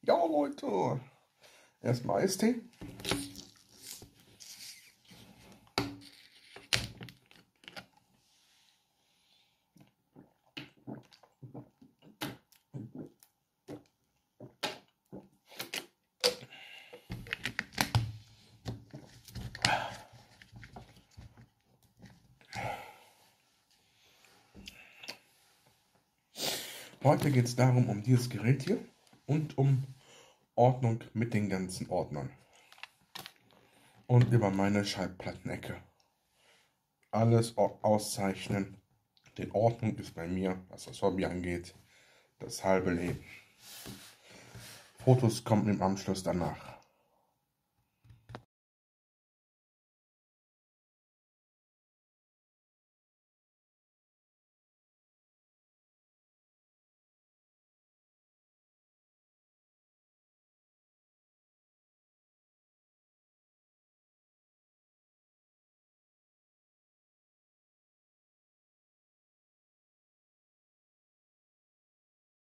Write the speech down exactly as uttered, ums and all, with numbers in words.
Ja, Leute, erstmal Eistee. Heute geht es darum, um dieses Gerät hier und um Ordnung mit den ganzen Ordnern. Und über meine Schallplattenecke. Alles auszeichnen. Denn Ordnung ist bei mir, was das Hobby angeht, das halbe Leben. Fotos kommen im Anschluss danach.